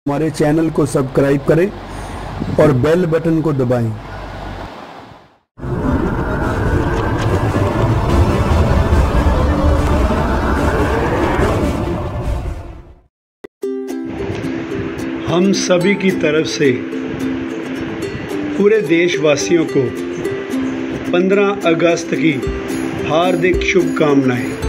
हमारे चैनल को सब्सक्राइब करें और बेल बटन को दबाएं। हम सभी की तरफ से पूरे देशवासियों को 15 अगस्त की हार्दिक शुभकामनाएं।